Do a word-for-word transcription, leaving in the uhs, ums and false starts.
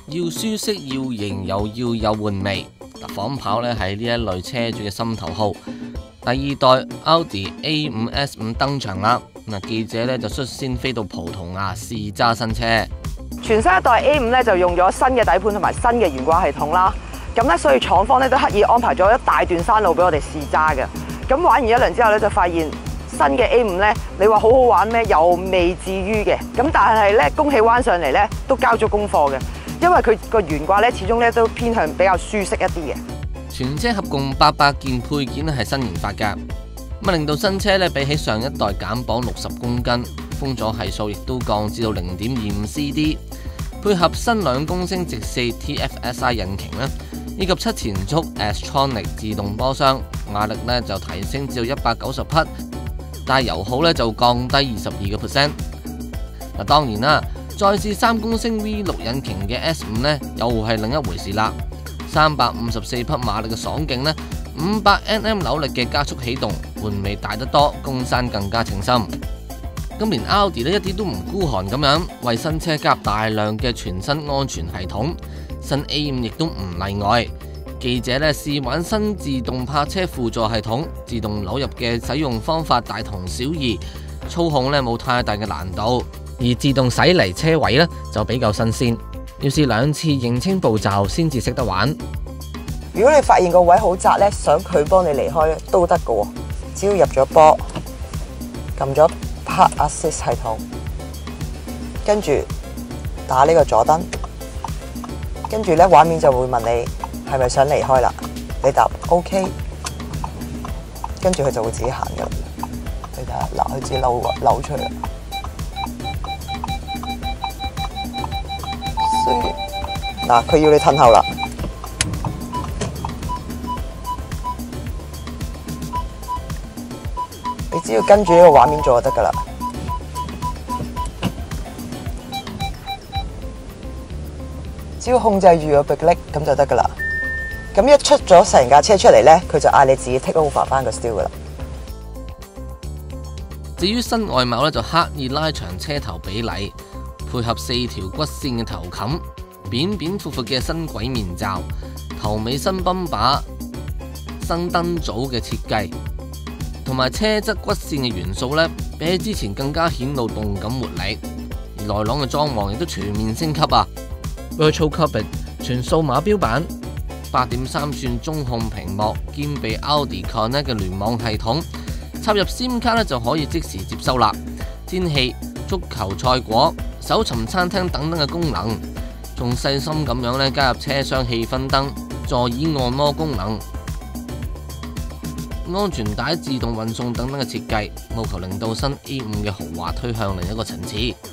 要舒適要型又要有玩味。嗱，仿跑咧係呢一類車主嘅心頭好。第二代奧迪 A 五 S 五登場啦，嗱，記者咧就率先飛到葡萄牙試揸新車。 全新一代 A 五咧就用咗新嘅底盤同埋新嘅懸掛系統啦。咁咧，所以廠方咧都刻意安排咗一大段山路俾我哋試揸嘅。咁玩完一輪之後咧，就發現新嘅 A 五咧，你話好好玩咩？又未至於嘅。咁但係咧，恭喜灣上嚟咧都交咗功課嘅，因為佢個懸掛咧始終咧都偏向比較舒適一啲嘅。 全車合共八百件配件係新研發㗎，咁令到新車咧比起上一代減磅六十公斤，風阻係數亦都降至到零點二五 C D， 配合新兩公升直四 T F S I 引擎咧，以及七前速 S-Tronic 自動波箱，馬力咧就提升至到一百九十匹，但係油耗咧就降低二十二個 percent。嗱，當然啦，再試三公升 V 六 引擎嘅 S 五咧，又係另一回事啦。三百五十四匹馬力嘅爽勁呢，五百 N M 扭力嘅加速起動，玩味大得多，公山更加稱心。咁連奧迪呢一啲都唔孤寒咁樣，為新車加入大量嘅全新安全系統，新 A 五亦都唔例外。記者呢試玩新自動泊車輔助系統，自動扭入嘅使用方法大同小異，操控呢冇太大嘅難度，而自動駛離車位呢就比較新鮮。要試兩次認清步驟先至識得玩。 如果你發現個位好窄咧，想佢幫你離開咧都得㗎喎，只要入咗波，撳咗 Park Assist 系統，跟住打呢個左燈，跟住咧畫面就會問你係咪想離開啦，你答 OK， 跟住佢就會自己行㗎啦。你睇下，嗱，佢自己扭扭出嚟。嗱，佢要你褪後啦，你只要跟住呢個畫面做就得噶啦。只要控制住個迫力咁就得噶啦。咁一出咗成架車出嚟咧，佢就嗌你自己 take over 翻個 steer 噶啦。 至於新外貌咧，就刻意拉長車頭比例，配合四條骨線嘅頭冚。扁扁闊闊嘅新軌面罩，頭尾新泵把、新燈組嘅設計，同埋車側骨線嘅元素呢，比起之前更加顯露動感活力。而內廊嘅裝潢亦都全面升級啊 ！Virtual Cockpit 全數碼標板，八點三寸中控屏幕，兼備 Audi Connect 嘅聯網系統，插入 SIM 卡呢就可以即時接收啦。天氣、足球賽果、搜尋餐廳等等嘅功能。仲細心咁樣咧加入車廂氣氛燈、座椅按摩功能、安全帶自動運送等等嘅設計，務求令到新 A 五嘅豪華推向另一個層次。